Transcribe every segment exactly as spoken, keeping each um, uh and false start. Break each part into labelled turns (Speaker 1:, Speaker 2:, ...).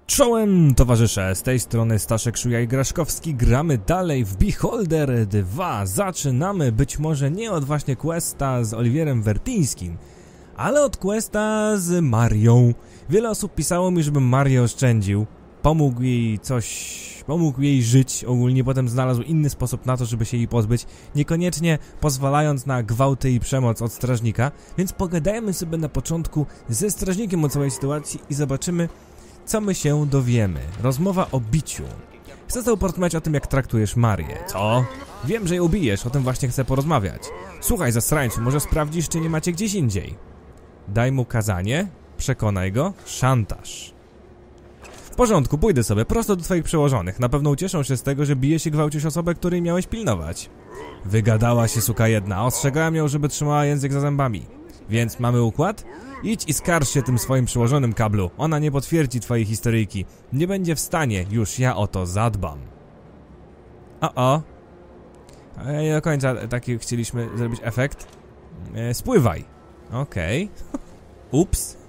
Speaker 1: Czołem towarzysze, z tej strony Staszek Szujaj-Graszkowski, gramy dalej w Beholder dwa. Zaczynamy być może nie od właśnie questa z Oliwierem Wertyńskim, ale od questa z Marią. Wiele osób pisało mi, żebym Marię oszczędził, pomógł jej coś, pomógł jej żyć ogólnie, potem znalazł inny sposób na to, żeby się jej pozbyć, niekoniecznie pozwalając na gwałty i przemoc od strażnika, więc pogadajmy sobie na początku ze strażnikiem o całej sytuacji i zobaczymy, co my się dowiemy. Rozmowa o biciu. Chcę porozmawiać o tym, jak traktujesz Marię. Co? Wiem, że ją bijesz, o tym właśnie chcę porozmawiać. Słuchaj, zasrańcu, może sprawdzisz, czy nie macie gdzieś indziej. Daj mu kazanie, przekonaj go, szantaż. W porządku, pójdę sobie prosto do twoich przełożonych. Na pewno ucieszą się z tego, że bijesz i gwałcisz osobę, której miałeś pilnować. Wygadała się suka jedna, ostrzegałem ją, żeby trzymała język za zębami. Więc mamy układ? Idź i skarż się tym swoim przełożonym, Kablu. Ona nie potwierdzi twojej historyjki. Nie będzie w stanie, już ja o to zadbam. O, o. Nie do końca taki chcieliśmy zrobić efekt. E, spływaj. Okej. Okay. Ups.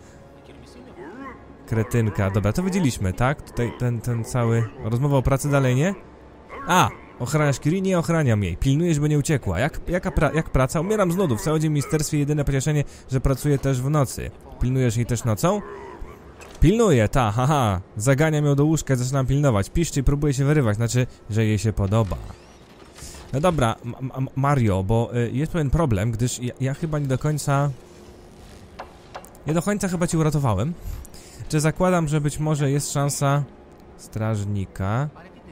Speaker 1: Kretynka. Dobra, to widzieliśmy, tak? Tutaj ten, ten cały... Rozmowa o pracy dalej, nie? A! Ochraniasz Kiri? Nie ochraniam jej. Pilnuję, żeby nie uciekła. Jak, jaka pra jak praca? Umieram z nudów. W całym ministerstwie jedyne pocieszenie, że pracuję też w nocy. Pilnujesz jej też nocą? Pilnuję, ta, haha. Zaganiam ją do łóżka i zaczynam pilnować. Piszczy i próbuje się wyrywać. Znaczy, że jej się podoba. No dobra, Mario, bo y, jest pewien problem, gdyż ja, ja chyba nie do końca... Nie do końca chyba cię uratowałem. Czy zakładam, że być może jest szansa strażnika...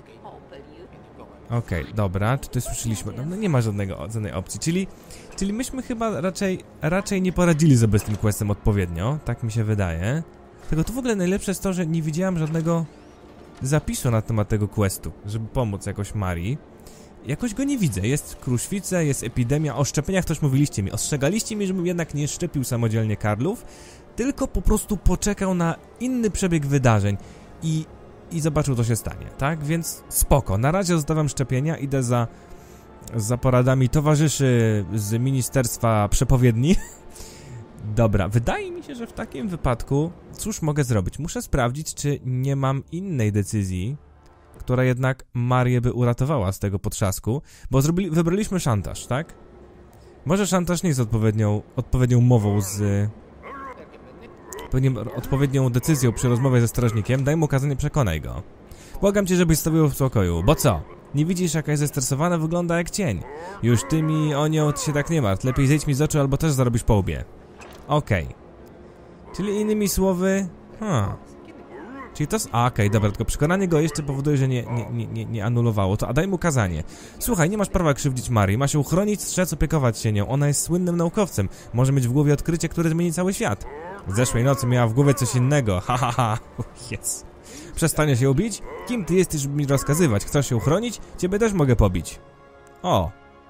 Speaker 1: Okej, okay, dobra, tutaj słyszeliśmy, no, no nie ma żadnego, żadnej opcji, czyli, czyli myśmy chyba raczej, raczej nie poradzili sobie z tym questem odpowiednio, tak mi się wydaje. Tylko tu w ogóle najlepsze jest to, że nie widziałem żadnego zapisu na temat tego questu, żeby pomóc jakoś Marii. Jakoś go nie widzę, jest kruszwice, jest epidemia, o szczepieniach też mówiliście mi, ostrzegaliście mi, żebym jednak nie szczepił samodzielnie Karlów, tylko po prostu poczekał na inny przebieg wydarzeń i... I zobaczył, co się stanie, tak? Więc spoko. Na razie zostawiam szczepienia, idę za, za poradami towarzyszy z Ministerstwa Przepowiedni. Dobra, wydaje mi się, że w takim wypadku, cóż mogę zrobić? Muszę sprawdzić, czy nie mam innej decyzji, która jednak Marię by uratowała z tego potrzasku, bo zrobili, wybraliśmy szantaż, tak? Może szantaż nie jest odpowiednią, odpowiednią mową z... odpowiednią decyzją przy rozmowie ze strażnikiem, daj mu kazanie, przekonaj go. Błagam cię, żebyś stawił w spokoju, bo co? Nie widzisz, jaka jest zestresowana? Wygląda jak cień. Już ty mi o nią się tak nie martw, lepiej zejdź mi z oczu, albo też zarobisz po łbie. Okej. Okay. Czyli innymi słowy... Hmm. Czyli to... A, okej, okay, dobra, tylko przekonanie go jeszcze powoduje, że nie, nie, nie, nie, nie anulowało to, a daj mu kazanie. Słuchaj, nie masz prawa krzywdzić Marii, masz ją chronić, strzec, opiekować się nią, ona jest słynnym naukowcem, może mieć w głowie odkrycie, które zmieni cały świat. Zeszłej nocy miała w głowie coś innego, ha ha ha, yes. Przestaniesz ją bić? Kim ty jesteś, żeby mi rozkazywać? Chcesz ją chronić? Ciebie też mogę pobić. O.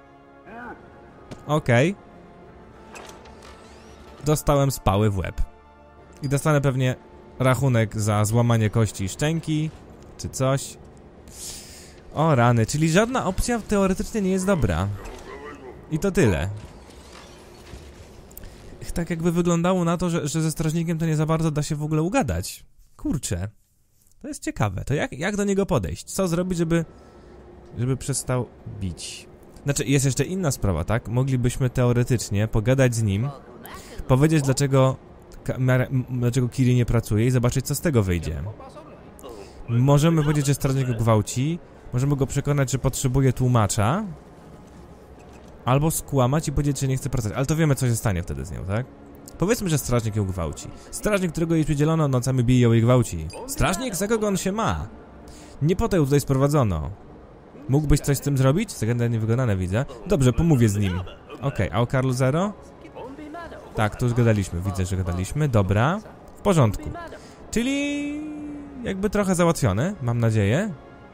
Speaker 1: Okej. Okay. Dostałem spały w łeb. I dostanę pewnie rachunek za złamanie kości i szczęki, czy coś. O rany, czyli żadna opcja teoretycznie nie jest dobra. I to tyle. Tak jakby wyglądało na to, że, że ze strażnikiem to nie za bardzo da się w ogóle ugadać. Kurczę. To jest ciekawe. To jak, jak do niego podejść? Co zrobić, żeby... żeby przestał bić? Znaczy, jest jeszcze inna sprawa, tak? Moglibyśmy teoretycznie pogadać z nim, powiedzieć, dlaczego... dlaczego Kiri nie pracuje i zobaczyć, co z tego wyjdzie. Możemy powiedzieć, że strażnik go gwałci. Możemy go przekonać, że potrzebuje tłumacza. Albo skłamać i powiedzieć, że nie chce pracować. Ale to wiemy, co się stanie wtedy z nią, tak? Powiedzmy, że strażnik ją gwałci. Strażnik, którego jej przydzielono, nocami bije ją i gwałci. Strażnik? Za kogo on się ma? Nie po to ją tutaj sprowadzono. Mógłbyś coś z tym zrobić? Zagadnienie niewykonane, widzę. Dobrze, pomówię z nim. Okej, okay, a o Karlu Zero? Tak, to już gadaliśmy. Widzę, że gadaliśmy. Dobra. W porządku. Czyli... jakby trochę załatwione, mam nadzieję.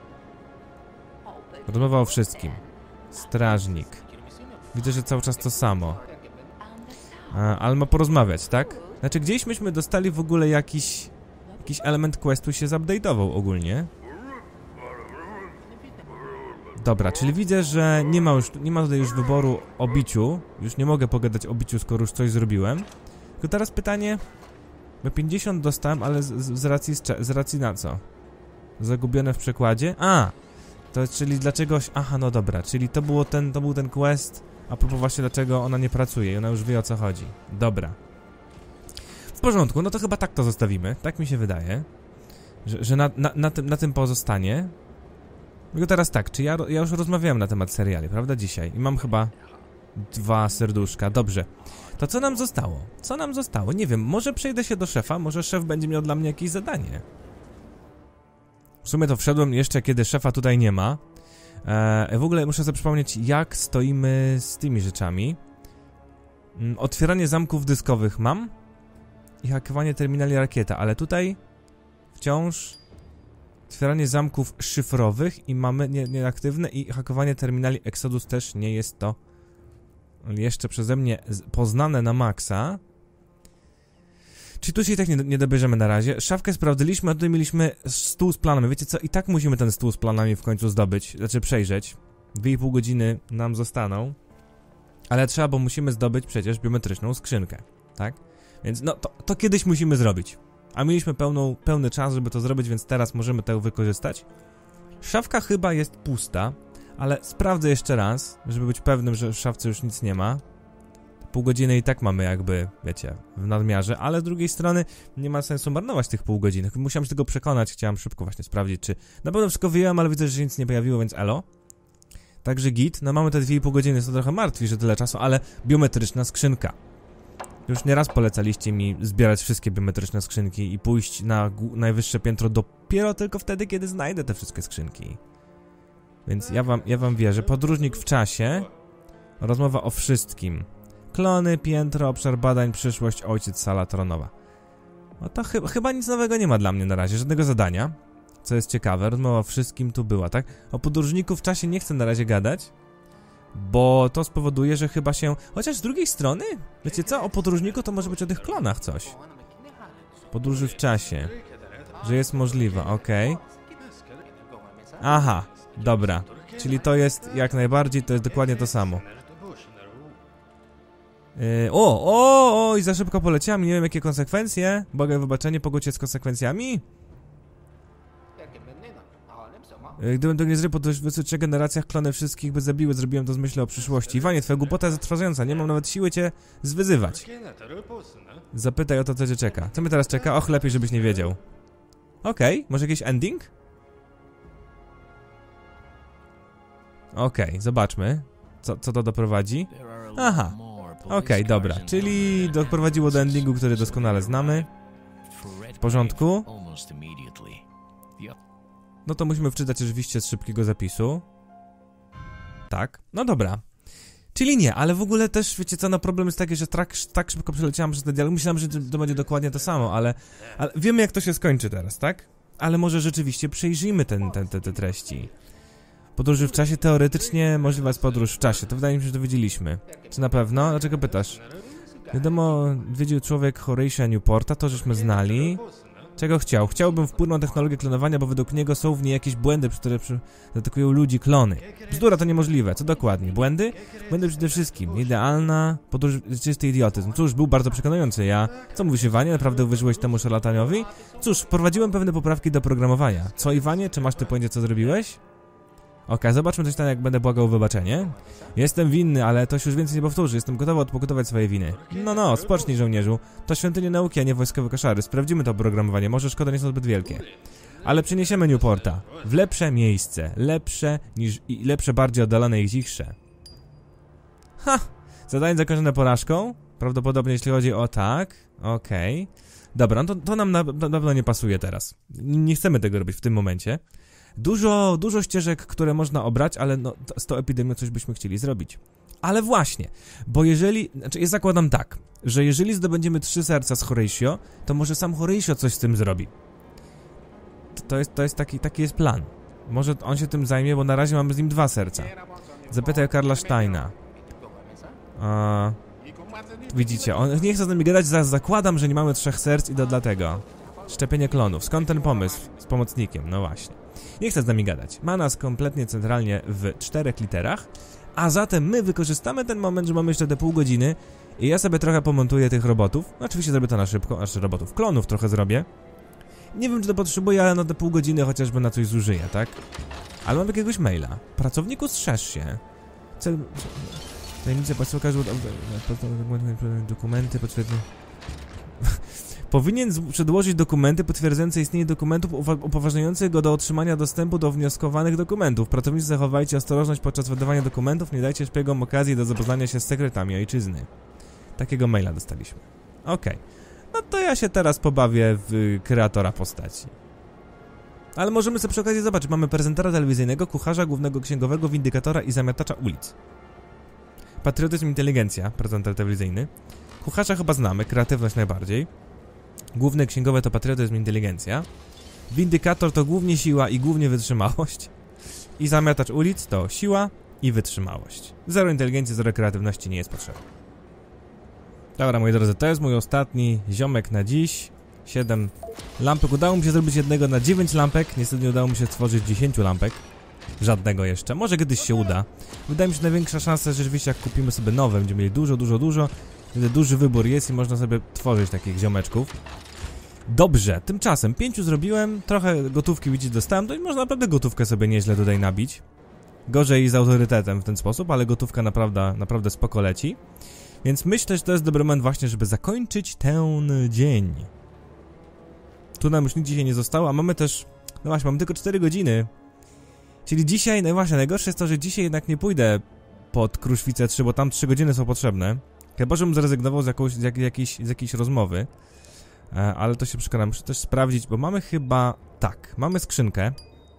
Speaker 1: Rozmowa o wszystkim. Strażnik. Widzę, że cały czas to samo. A, ale ma porozmawiać, tak? Znaczy, gdzieś myśmy dostali w ogóle jakiś... Jakiś element questu się zupdate'ował ogólnie. Dobra, czyli widzę, że nie ma już... Nie ma tutaj już wyboru o biciu. Już nie mogę pogadać o biciu, skoro już coś zrobiłem. Tylko teraz pytanie... Bo pięćdziesiąt dostałem, ale z, z, racji, z racji na co? Zagubione w przekładzie? A! To czyli dlaczegoś... Aha, no dobra, czyli to, było ten, to był ten quest, a propos właśnie dlaczego ona nie pracuje i ona już wie, o co chodzi. Dobra. W porządku, no to chyba tak to zostawimy, tak mi się wydaje. Że, że na, na, na, tym, na tym pozostanie. Tylko teraz tak, czy ja, ja już rozmawiałem na temat seriali, prawda, dzisiaj? I mam chyba dwa serduszka, dobrze. To co nam zostało? Co nam zostało? Nie wiem, może przejdę się do szefa, może szef będzie miał dla mnie jakieś zadanie. W sumie to wszedłem jeszcze, kiedy szefa tutaj nie ma. Eee, w ogóle muszę sobie przypomnieć, jak stoimy z tymi rzeczami. Mm, otwieranie zamków dyskowych mam. I hakowanie terminali rakieta, ale tutaj wciąż otwieranie zamków szyfrowych i mamy nie, nieaktywne i hakowanie terminali Exodus też nie jest to jeszcze przeze mnie poznane na maksa. Czyli tu się i tak nie, nie dobierzemy na razie. Szafkę sprawdziliśmy, a tutaj mieliśmy stół z planami. Wiecie co? I tak musimy ten stół z planami w końcu zdobyć, znaczy przejrzeć. Dwie i pół godziny nam zostaną. Ale trzeba, bo musimy zdobyć przecież biometryczną skrzynkę, tak? Więc no, to, to kiedyś musimy zrobić. A mieliśmy pełną, pełny czas, żeby to zrobić, więc teraz możemy to wykorzystać. Szafka chyba jest pusta, ale sprawdzę jeszcze raz, żeby być pewnym, że w szafce już nic nie ma. Pół godziny i tak mamy jakby, wiecie, w nadmiarze, ale z drugiej strony nie ma sensu marnować tych pół godziny. Musiałem się tego przekonać, chciałem szybko właśnie sprawdzić, czy na pewno wszystko wyjąłem, ale widzę, że się nic nie pojawiło, więc elo. Także git, no mamy te dwie i pół godziny, jest to trochę martwi, że tyle czasu, ale biometryczna skrzynka. Już nieraz polecaliście mi zbierać wszystkie biometryczne skrzynki i pójść na najwyższe piętro dopiero tylko wtedy, kiedy znajdę te wszystkie skrzynki. Więc ja wam, ja wam wierzę. Podróżnik w czasie. Rozmowa o wszystkim. Klony, piętro, obszar badań, przyszłość, ojciec, sala tronowa. No to chy chyba nic nowego nie ma dla mnie na razie, żadnego zadania. Co jest ciekawe, rozmowa o wszystkim tu była, tak? O podróżniku w czasie nie chcę na razie gadać, bo to spowoduje, że chyba się... Chociaż z drugiej strony, wiecie co? O podróżniku to może być o tych klonach coś. Podróży w czasie. Że jest możliwe, okej. Okay. Aha, dobra. Czyli to jest jak najbardziej, to jest dokładnie to samo. Yy, o, o, o, i za szybko poleciałem, nie wiem jakie konsekwencje. Bogę wybaczenie, pogódź z konsekwencjami. Yy, gdybym to nie zrobił po dość wysokich generacjach, klony wszystkich by zabiły, zrobiłem to z myślą o przyszłości. Iwanie, twoja głupota jest zatrważająca, nie mam nawet siły cię zwyzywać. Zapytaj o to, co cię czeka. Co mnie teraz czeka? Och, lepiej, żebyś nie wiedział. Okej, okay, może jakiś ending? Okej, okay, zobaczmy, co, co to doprowadzi. Aha, okej, okay, dobra, czyli doprowadziło do endingu, który doskonale znamy. W porządku. No to musimy wczytać oczywiście z szybkiego zapisu. Tak, no dobra. Czyli nie, ale w ogóle też, wiecie co, no problem jest taki, że tak, tak szybko przeleciałem przez ten dialog. Myślałem, że to będzie dokładnie to samo, ale, ale wiemy jak to się skończy teraz, tak? Ale może rzeczywiście przejrzyjmy ten, ten, te, te treści. Podróży w czasie, teoretycznie możliwa jest podróż w czasie, to wydaje mi się, że dowiedzieliśmy. Czy na pewno? Dlaczego pytasz? Wiadomo, odwiedził człowiek Horatia Newporta, to żeśmy znali. Czego chciał? Chciałbym wpłynąć na technologię klonowania, bo według niego są w niej jakieś błędy, które zaatakują ludzi klony. Bzdura, to niemożliwe. Co dokładnie? Błędy? Błędy przede wszystkim. Idealna podróż, czysty idiotyzm. Cóż, był bardzo przekonujący. Ja... Co mówisz, Iwanie? Naprawdę uwierzyłeś temu szarlataniowi? Cóż, wprowadziłem pewne poprawki do programowania. Co, Iwanie? Czy masz ty pojęcie, co zrobiłeś? Okej, okay, zobaczmy coś tam, jak będę błagał o wybaczenie. Jestem winny, ale to się już więcej nie powtórzy. Jestem gotowy odpokutować swoje winy. No, no, spocznij, żołnierzu. To świątynie nauki, a nie wojskowe koszary. Sprawdzimy to oprogramowanie. Może szkoda nie są zbyt wielkie. Ale przeniesiemy Newporta w lepsze miejsce. Lepsze niż... i lepsze, bardziej oddalone i cichsze. Ha! Zadanie zakończone porażką? Prawdopodobnie, jeśli chodzi o tak. Okej. Okay. Dobra, no to, to nam na pewno nie pasuje teraz. Nie chcemy tego robić w tym momencie. Dużo, dużo ścieżek, które można obrać, ale no, z tą epidemią coś byśmy chcieli zrobić. Ale właśnie, bo jeżeli, znaczy ja zakładam tak, że jeżeli zdobędziemy trzy serca z Horatio, to może sam Horatio coś z tym zrobi. To, to jest, to jest taki, taki jest plan. Może on się tym zajmie, bo na razie mamy z nim dwa serca. Zapytaj o Karla Steina. A, widzicie, on nie chce z nami gadać, zakładam, że nie mamy trzech serc i to dlatego. Szczepienie klonów. Skąd ten pomysł z pomocnikiem? No właśnie. Nie chce z nami gadać. Ma nas kompletnie centralnie w czterech literach, a zatem my wykorzystamy ten moment, że mamy jeszcze te pół godziny I ja sobie trochę pomontuję tych robotów. Oczywiście zrobię to na szybko, aż robotów klonów trochę zrobię. Nie wiem, czy to potrzebuję, ale no te pół godziny chociażby na coś zużyję, tak? Ale mam jakiegoś maila. Pracowniku, strzeż się. Cel... Tajemnice państwo każą... Dokumenty potwierdzą... Powinien przedłożyć dokumenty potwierdzające istnienie dokumentów upoważniających go do otrzymania dostępu do wnioskowanych dokumentów. Pracownicy, zachowajcie ostrożność podczas wydawania dokumentów, nie dajcie szpiegom okazji do zapoznania się z sekretami ojczyzny. Takiego maila dostaliśmy. Okej. Okay. No to ja się teraz pobawię w kreatora postaci. Ale możemy sobie przy okazji zobaczyć. Mamy prezentera telewizyjnego, kucharza, głównego księgowego, windykatora i zamiatacza ulic. Patriotyzm, inteligencja, prezenter telewizyjny. Kucharza chyba znamy, kreatywność najbardziej. Główne księgowe to patriotyzm, inteligencja. Windykator to głównie siła i głównie wytrzymałość. I zamiatacz ulic to siła i wytrzymałość. Zero inteligencji, zero kreatywności nie jest potrzebne. Dobra, moi drodzy, to jest mój ostatni ziomek na dziś. siedem lampek. Udało mi się zrobić jednego na dziewięć lampek. Niestety nie udało mi się stworzyć dziesięć lampek. Żadnego jeszcze. Może kiedyś się uda. Wydaje mi się, że największa szansa, że rzeczywiście jak kupimy sobie nowe, będziemy mieli dużo, dużo, dużo. Wtedy duży wybór jest i można sobie tworzyć takich ziomeczków. Dobrze, tymczasem pięciu zrobiłem, trochę gotówki widzieć dostałem, to i można naprawdę gotówkę sobie nieźle tutaj nabić. Gorzej z autorytetem w ten sposób, ale gotówka naprawdę, naprawdę spoko leci. Więc myślę, że to jest dobry moment właśnie, żeby zakończyć ten dzień. Tu nam już nic dzisiaj nie zostało, a mamy też... No właśnie, mamy tylko cztery godziny. Czyli dzisiaj, no właśnie, najgorsze jest to, że dzisiaj jednak nie pójdę pod Kruszwicę trzy, bo tam trzy godziny są potrzebne. Chyba, żebym zrezygnował z, jakąś, z, jak, jakiejś, z jakiejś rozmowy. E, ale to się przekonam. Muszę też sprawdzić, bo mamy chyba... Tak, mamy skrzynkę.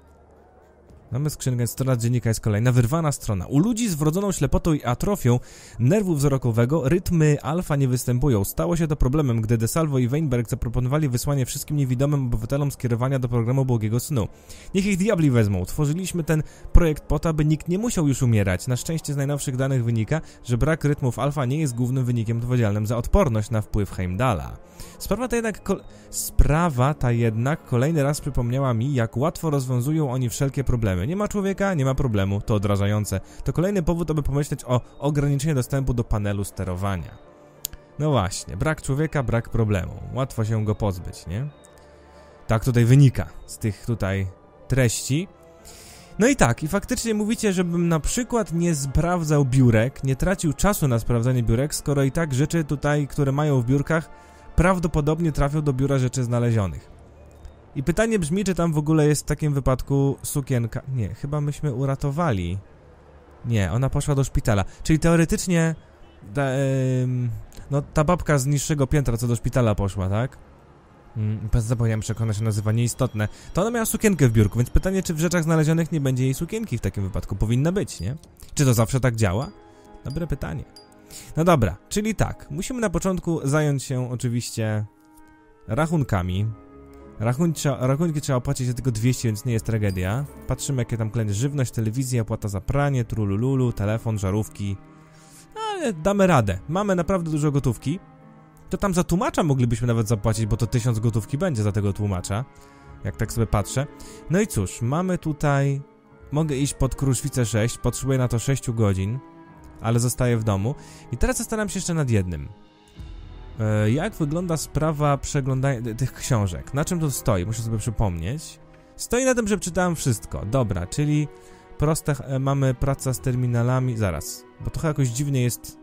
Speaker 1: Mamy skrzynkę, strona dziennika jest kolejna, wyrwana strona. U ludzi z wrodzoną ślepotą i atrofią nerwu wzrokowego rytmy alfa nie występują. Stało się to problemem, gdy De Salvo i Weinberg zaproponowali wysłanie wszystkim niewidomym obywatelom skierowania do programu błogiego snu. Niech ich diabli wezmą. Tworzyliśmy ten projekt po to, aby nikt nie musiał już umierać. Na szczęście z najnowszych danych wynika, że brak rytmów alfa nie jest głównym wynikiem odpowiedzialnym za odporność na wpływ Heimdalla. Sprawa ta jednak, Sprawa ta jednak kolejny raz przypomniała mi, jak łatwo rozwiązują oni wszelkie problemy. Nie ma człowieka, nie ma problemu, to odrażające. To kolejny powód, aby pomyśleć o ograniczeniu dostępu do panelu sterowania. No właśnie, brak człowieka, brak problemu. Łatwo się go pozbyć, nie? Tak tutaj wynika z tych tutaj treści. No i tak, i faktycznie mówicie, żebym na przykład nie sprawdzał biurek, nie tracił czasu na sprawdzanie biurek, skoro i tak rzeczy tutaj, które mają w biurkach, prawdopodobnie trafią do biura rzeczy znalezionych. I pytanie brzmi, czy tam w ogóle jest w takim wypadku sukienka... Nie, chyba myśmy uratowali. Nie, ona poszła do szpitala. Czyli teoretycznie... Da, ym, no ta babka z niższego piętra, co do szpitala poszła, tak? Mm, zapomniałem, że ona się nazywa nieistotne. To ona miała sukienkę w biurku, więc pytanie, czy w rzeczach znalezionych nie będzie jej sukienki w takim wypadku. Powinna być, nie? Czy to zawsze tak działa? Dobre pytanie. No dobra, czyli tak. Musimy na początku zająć się oczywiście rachunkami. Rachunki, rachunki trzeba opłacić za tylko dwieście, więc nie jest tragedia. Patrzymy, jakie tam kolejne: żywność, telewizja, opłata za pranie, trulululu, telefon, żarówki. Ale damy radę. Mamy naprawdę dużo gotówki. To tam za tłumacza moglibyśmy nawet zapłacić, bo to tysiąc gotówki będzie za tego tłumacza. Jak tak sobie patrzę. No i cóż, mamy tutaj... Mogę iść pod Kruszwicę sześć, potrzebuję na to sześć godzin, ale zostaję w domu. I teraz zastanawiam się jeszcze nad jednym. E, jak wygląda sprawa przeglądania tych książek? Na czym to stoi? Muszę sobie przypomnieć. Stoi na tym, że czytałem wszystko. Dobra, czyli proste, e, mamy praca z terminalami. Zaraz, bo to chyba jakoś dziwnie jest.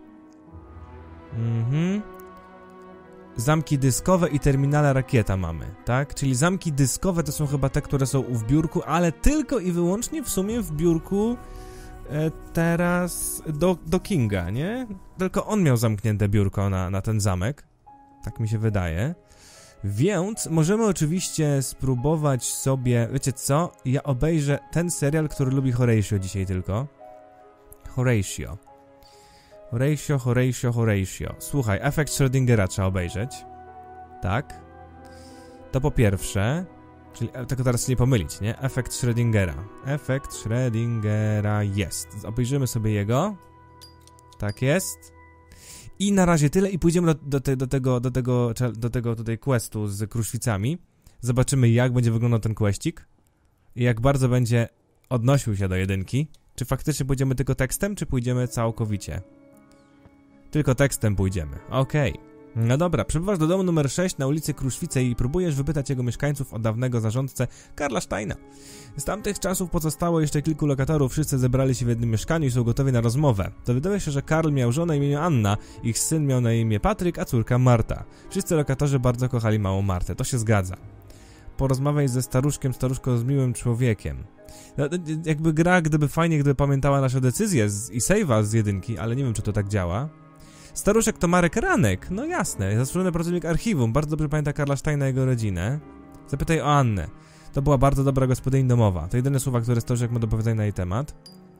Speaker 1: Mhm. Zamki dyskowe i terminale rakieta mamy, tak? Czyli zamki dyskowe to są chyba te, które są w biurku, ale tylko i wyłącznie w sumie w biurku e, teraz do, do Kinga, nie? Tylko on miał zamknięte biurko na, na ten zamek, tak mi się wydaje. Więc możemy oczywiście spróbować sobie, wiecie co? Ja obejrzę ten serial, który lubi Horatio dzisiaj tylko. Horatio. Horatio, Horatio, Horatio. Słuchaj, efekt Schrödingera trzeba obejrzeć. Tak. To po pierwsze. Czyli tylko teraz nie pomylić, nie? Efekt Schrödingera. Efekt Schrödingera jest. Obejrzymy sobie jego. Tak jest. I na razie tyle i pójdziemy do, do, te, do, tego, do, tego, do tego tutaj questu z Kruszwicami. Zobaczymy, jak będzie wyglądał ten questik. I jak bardzo będzie odnosił się do jedynki. Czy faktycznie pójdziemy tylko tekstem, czy pójdziemy całkowicie? Tylko tekstem pójdziemy. Okej. Okay. No dobra, przybywasz do domu numer sześć na ulicy Kruszwice i próbujesz wypytać jego mieszkańców o dawnego zarządcę Karla Steina. Z tamtych czasów pozostało jeszcze kilku lokatorów, wszyscy zebrali się w jednym mieszkaniu i są gotowi na rozmowę. Dowiaduje się, że Karl miał żonę imieniu Anna, ich syn miał na imię Patryk, a córka Marta. Wszyscy lokatorzy bardzo kochali małą Martę, to się zgadza. Porozmawiaj ze staruszkiem, staruszko z miłym człowiekiem. No, jakby gra, gdyby fajnie, gdyby pamiętała nasze decyzje z, i save'a z jedynki, ale nie wiem, czy to tak działa. Staruszek to Marek Ranek, no jasne, zasłużony pracownik archiwum, bardzo dobrze pamięta Karla Steina i jego rodzinę. Zapytaj o Annę. To była bardzo dobra gospodyni domowa. To jedyne słowa, które staruszek ma do powiedzenia na jej temat.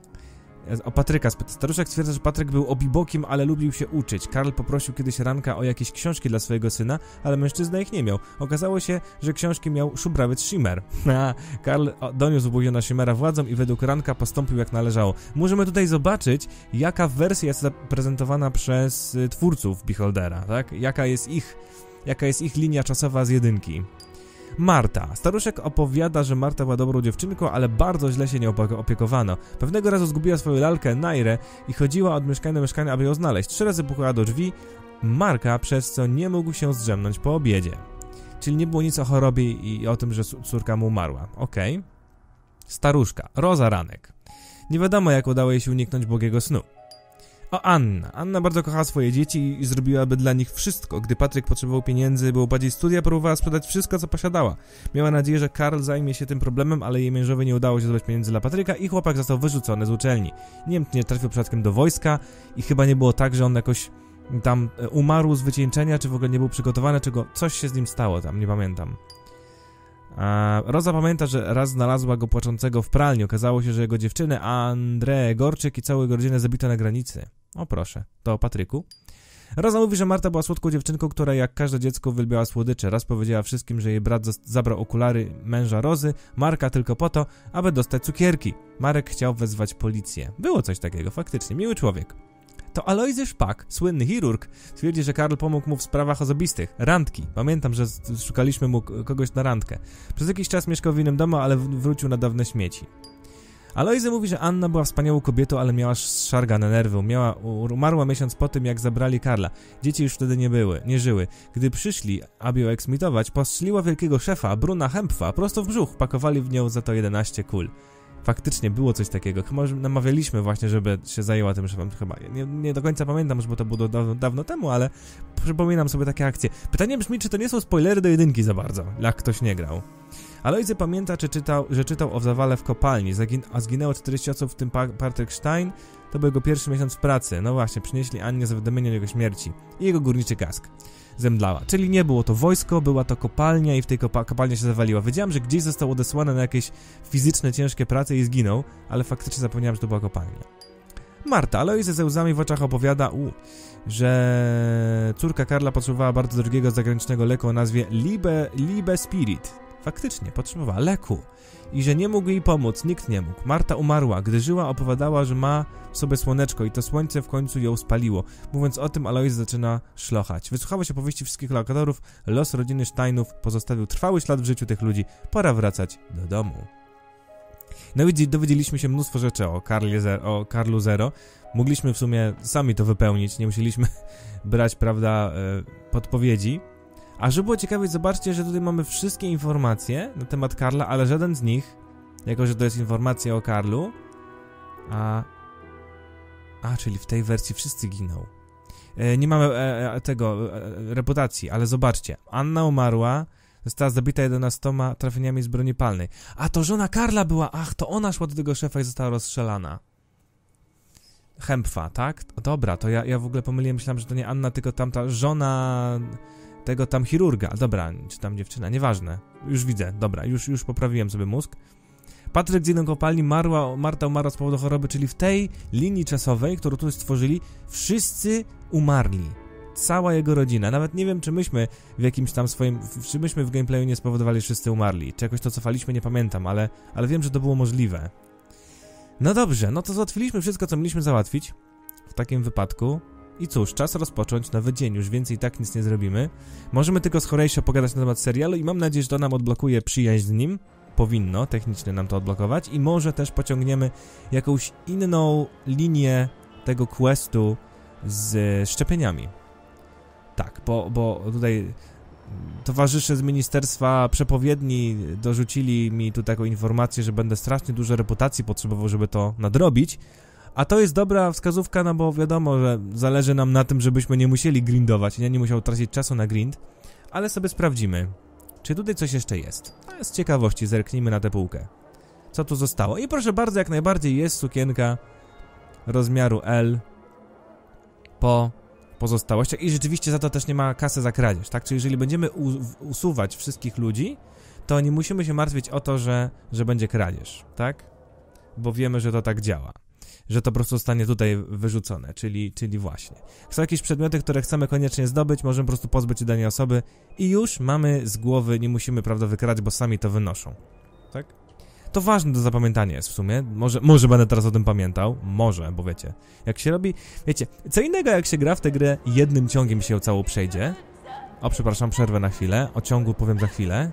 Speaker 1: O Patryka. Staruszek stwierdza, że Patryk był obibokiem, ale lubił się uczyć. Karl poprosił kiedyś Ranka o jakieś książki dla swojego syna, ale mężczyzna ich nie miał. Okazało się, że książki miał szubrawiec Schimmer. Karl doniósł buziona Schimmera władzom i według Ranka postąpił jak należało. Możemy tutaj zobaczyć, jaka wersja jest zaprezentowana przez y, twórców Beholdera, tak? Jaka jest ich, jaka jest ich linia czasowa z jedynki. Marta. Staruszek opowiada, że Marta była dobrą dziewczynką, ale bardzo źle się nią opiekowano. Pewnego razu zgubiła swoją lalkę Nairę i chodziła od mieszkania do mieszkania, aby ją znaleźć. Trzy razy pukała do drzwi Marka, przez co nie mógł się zdrzemnąć po obiedzie. Czyli nie było nic o chorobie i o tym, że córka mu umarła. Okej. Okay. Staruszka. Roza Ranek. Nie wiadomo, jak udało jej się uniknąć błogiego snu. O Anna. Anna bardzo kochała swoje dzieci i zrobiłaby dla nich wszystko. Gdy Patryk potrzebował pieniędzy, było bardziej studia, próbowała sprzedać wszystko, co posiadała. Miała nadzieję, że Karl zajmie się tym problemem, ale jej mężowi nie udało się zdobyć pieniędzy dla Patryka i chłopak został wyrzucony z uczelni. Nie wiem, czy nie trafił przypadkiem do wojska i chyba nie było tak, że on jakoś tam umarł z wycieńczenia, czy w ogóle nie był przygotowany, czego coś się z nim stało tam, nie pamiętam. A Roza pamięta, że raz znalazła go płaczącego w pralni. Okazało się, że jego dziewczynę, Andrę Gorczyk i całą jego rodzinę zabito na granicy. O proszę, to o Patryku. Roza mówi, że Marta była słodką dziewczynką, która jak każde dziecko uwielbiała słodycze. Raz powiedziała wszystkim, że jej brat zabrał okulary męża Rozy, Marka tylko po to, aby dostać cukierki. Marek chciał wezwać policję. Było coś takiego, faktycznie, miły człowiek. To Alojzy Szpak, słynny chirurg, twierdzi, że Karl pomógł mu w sprawach osobistych. Randki. Pamiętam, że szukaliśmy mu kogoś na randkę. Przez jakiś czas mieszkał w innym domu, ale wrócił na dawne śmieci. Alojzy mówi, że Anna była wspaniałą kobietą, ale miała szargane nerwy. Miała, umarła miesiąc po tym, jak zabrali Karla. Dzieci już wtedy nie były, nie żyły. Gdy przyszli, aby ją eksmitować, postrzeliła wielkiego szefa, Bruna Hempfa, prosto w brzuch. Pakowali w nią za to jedenaście kul. Faktycznie było coś takiego. Chyba namawialiśmy właśnie, żeby się zajęła tym szefem. Chyba nie, nie do końca pamiętam, bo to było dawno, dawno temu, ale przypominam sobie takie akcje. Pytanie brzmi, czy to nie są spoilery do jedynki za bardzo, jak ktoś nie grał. Alojzy pamięta, czy czytał, że czytał o zawale w kopalni, Zagin a zginęło czterdzieści osób, w tym pa Patryk Stein. To był jego pierwszy miesiąc pracy. No właśnie, przynieśli Annie zawiadomienie o jego śmierci i jego górniczy kask zemdlała. Czyli nie było to wojsko, była to kopalnia i w tej kopa kopalnia się zawaliła. Wiedziałem, że gdzieś został odesłany na jakieś fizyczne, ciężkie prace i zginął, ale faktycznie zapomniałem, że to była kopalnia. Marta, Alojzy ze łzami w oczach opowiada, u, że córka Karla potrzebowała bardzo drogiego zagranicznego leku o nazwie Libe, Libe Spirit. Faktycznie, potrzebowała leku. I że nie mógł jej pomóc, nikt nie mógł. Marta umarła. Gdy żyła, opowiadała, że ma w sobie słoneczko i to słońce w końcu ją spaliło. Mówiąc o tym, Alojzy zaczyna szlochać. Wysłuchało się opowieści wszystkich lokatorów. Los rodziny Steinów pozostawił trwały ślad w życiu tych ludzi. Pora wracać do domu. No i dowiedzieliśmy się mnóstwo rzeczy o, o Karlu Zero. Mogliśmy w sumie sami to wypełnić. Nie musieliśmy brać, prawda, podpowiedzi. A żeby było ciekawie, zobaczcie, że tutaj mamy wszystkie informacje na temat Karla, ale żaden z nich, jako że to jest informacja o Karlu, a... A, czyli w tej wersji wszyscy giną. E, nie mamy e, e, tego, e, reputacji, ale zobaczcie. Anna umarła, została zabita jedenastoma trafieniami z broni palnej. A, to żona Karla była, ach, to ona szła do tego szefa i została rozstrzelana. Hempfa, tak? Dobra, to ja, ja w ogóle pomyliłem, myślałem, że to nie Anna, tylko tamta żona... tego tam chirurga, dobra, czy tam dziewczyna, nieważne, już widzę, dobra, już, już poprawiłem sobie mózg. Patryk z jedną kopalni, Marła, Marta umarła z powodu choroby, czyli w tej linii czasowej, którą tu stworzyli, wszyscy umarli. Cała jego rodzina, nawet nie wiem, czy myśmy w jakimś tam swoim, czy myśmy w gameplayu nie spowodowali, że wszyscy umarli, czy jakoś to cofaliśmy, nie pamiętam, ale, ale wiem, że to było możliwe. No dobrze, no to załatwiliśmy wszystko, co mieliśmy załatwić w takim wypadku. I cóż, czas rozpocząć nowy dzień, już więcej i tak nic nie zrobimy. Możemy tylko z Horatio pogadać na temat serialu i mam nadzieję, że to nam odblokuje przyjaźń z nim. Powinno technicznie nam to odblokować i może też pociągniemy jakąś inną linię tego questu z szczepieniami. Tak, bo, bo tutaj towarzysze z Ministerstwa Przepowiedni dorzucili mi tu taką informację, że będę strasznie dużo reputacji potrzebował, żeby to nadrobić. A to jest dobra wskazówka, no bo wiadomo, że zależy nam na tym, żebyśmy nie musieli grindować. Ja nie musiał tracić czasu na grind, ale sobie sprawdzimy, czy tutaj coś jeszcze jest. A z ciekawości zerknijmy na tę półkę. Co tu zostało? I proszę bardzo, jak najbardziej jest sukienka rozmiaru L po pozostałościach i rzeczywiście za to też nie ma kasy za kradzież, tak? Czyli jeżeli będziemy usuwać wszystkich ludzi, to nie musimy się martwić o to, że, że będzie kradzież, tak? Bo wiemy, że to tak działa. Że to po prostu zostanie tutaj wyrzucone, czyli, czyli właśnie. Są jakieś przedmioty, które chcemy koniecznie zdobyć, możemy po prostu pozbyć się danej osoby i już mamy z głowy, nie musimy, prawda, wykrać, bo sami to wynoszą, tak? To ważne do zapamiętania jest w sumie, może, może będę teraz o tym pamiętał, może, bo wiecie, jak się robi, wiecie, co innego jak się gra w tę grę, jednym ciągiem się ją całą przejdzie. O, przepraszam, przerwę na chwilę, o ciągu powiem za chwilę.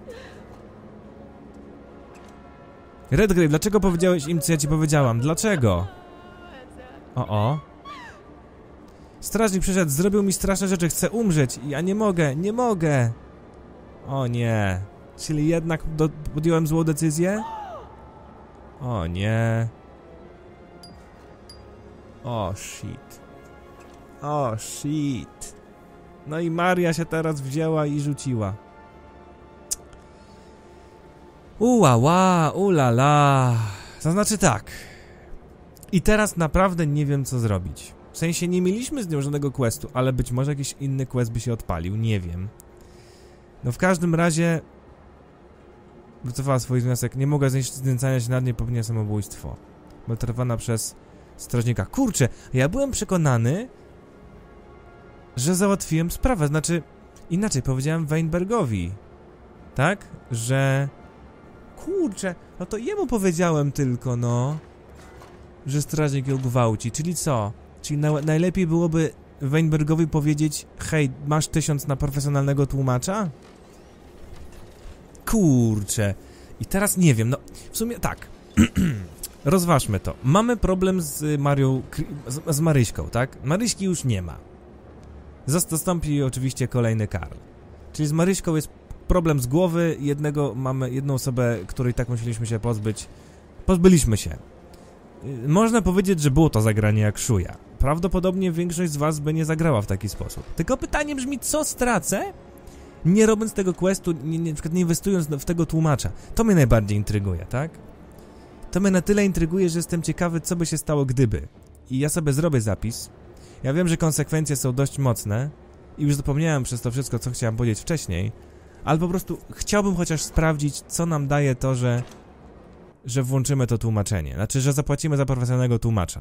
Speaker 1: Redgrave, dlaczego powiedziałeś im, co ja ci powiedziałam? Dlaczego? O, o. Strażnik przyszedł, zrobił mi straszne rzeczy, chcę umrzeć. Ja nie mogę, nie mogę. O nie. Czyli jednak do, podjąłem złą decyzję? O nie. O shit. O shit. No i Maria się teraz wzięła i rzuciła. Uła, ulala. To znaczy tak. I teraz naprawdę nie wiem, co zrobić. W sensie nie mieliśmy z nią żadnego questu, ale być może jakiś inny quest by się odpalił, nie wiem. No w każdym razie wycofała swój wniosek. Nie mogę znęcania się nad niej, popełnienia samobójstwo. Maltretowana przez strażnika. Kurczę, ja byłem przekonany, że załatwiłem sprawę. Znaczy, inaczej powiedziałem Weinbergowi. Tak? Że... Kurczę, no to jemu powiedziałem tylko, no, że strażnik ją gwałci. Czyli co? Czyli na, najlepiej byłoby Weinbergowi powiedzieć: hej, masz tysiąc na profesjonalnego tłumacza? Kurczę. I teraz nie wiem, no, w sumie tak. Rozważmy to. Mamy problem z Marią, z, z Maryśką, tak? Maryśki już nie ma. Zastąpi oczywiście kolejny Karl. Czyli z Maryśką jest problem z głowy, jednego mamy, jedną osobę, której tak musieliśmy się pozbyć. Pozbyliśmy się. Można powiedzieć, że było to zagranie jak szuja. Prawdopodobnie większość z was by nie zagrała w taki sposób. Tylko pytanie brzmi, co stracę, nie robiąc tego questu, nie, nie, na przykład nie inwestując w tego tłumacza. To mnie najbardziej intryguje, tak? To mnie na tyle intryguje, że jestem ciekawy, co by się stało gdyby. I ja sobie zrobię zapis. Ja wiem, że konsekwencje są dość mocne i już zapomniałem przez to wszystko, co chciałem powiedzieć wcześniej, ale po prostu chciałbym chociaż sprawdzić, co nam daje to, że że włączymy to tłumaczenie. Znaczy, że zapłacimy za profesjonalnego tłumacza.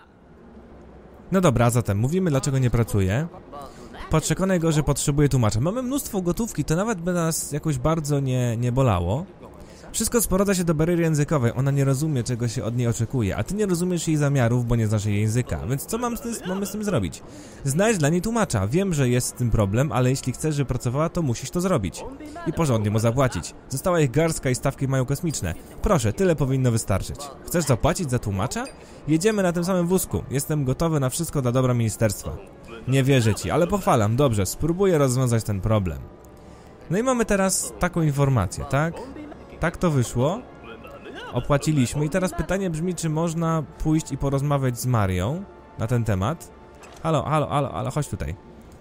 Speaker 1: No dobra, zatem mówimy, dlaczego nie pracuje. Przekonaj go, że potrzebuje tłumacza. Mamy mnóstwo gotówki, to nawet by nas jakoś bardzo nie, nie bolało. Wszystko sprowadza się do bariery językowej. Ona nie rozumie, czego się od niej oczekuje, a ty nie rozumiesz jej zamiarów, bo nie znasz jej języka. Więc co mam z tym, mamy z tym zrobić? Znajdź dla niej tłumacza. Wiem, że jest z tym problem, ale jeśli chcesz, żeby pracowała, to musisz to zrobić. I porządnie mu zapłacić. Została ich garstka i stawki mają kosmiczne. Proszę, tyle powinno wystarczyć. Chcesz zapłacić za tłumacza? Jedziemy na tym samym wózku. Jestem gotowy na wszystko dla dobra ministerstwa. Nie wierzę ci, ale pochwalam. Dobrze, spróbuję rozwiązać ten problem. No i mamy teraz taką informację, tak? Tak to wyszło. Opłaciliśmy i teraz pytanie brzmi, czy można pójść i porozmawiać z Marią na ten temat. Halo, halo, halo, halo, chodź tutaj.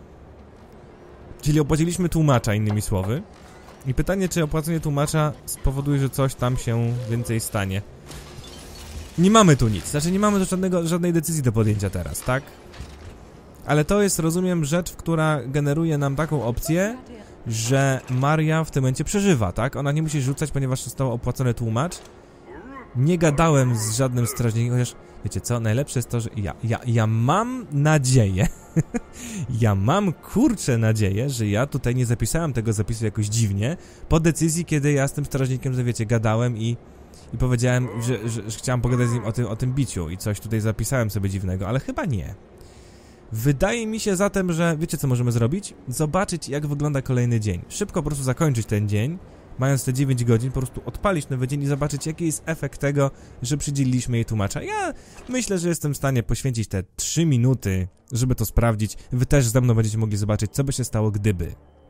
Speaker 1: Czyli opłaciliśmy tłumacza, innymi słowy. I pytanie, czy opłacenie tłumacza spowoduje, że coś tam się więcej stanie. Nie mamy tu nic, znaczy nie mamy tu żadnego, żadnej decyzji do podjęcia teraz, tak? Ale to jest, rozumiem, rzecz, która generuje nam taką opcję, że Maria w tym momencie przeżywa, tak? Ona nie musi rzucać, ponieważ został opłacony tłumacz. Nie gadałem z żadnym strażnikiem, chociaż wiecie co, najlepsze jest to, że ja, ja, ja mam nadzieję, ja mam kurczę nadzieję, że ja tutaj nie zapisałem tego zapisu jakoś dziwnie, po decyzji, kiedy ja z tym strażnikiem, że wiecie, gadałem i, i powiedziałem, że, że, że chciałem pogadać z nim o tym, o tym biciu i coś tutaj zapisałem sobie dziwnego, ale chyba nie. Wydaje mi się zatem, że wiecie co możemy zrobić? Zobaczyć, jak wygląda kolejny dzień. Szybko po prostu zakończyć ten dzień, mając te dziewięć godzin, po prostu odpalić nowy dzień i zobaczyć, jaki jest efekt tego, że przydzieliliśmy jej tłumacza. Ja myślę, że jestem w stanie poświęcić te trzy minuty, żeby to sprawdzić. Wy też ze mną będziecie mogli zobaczyć, co by się stało, gdyby.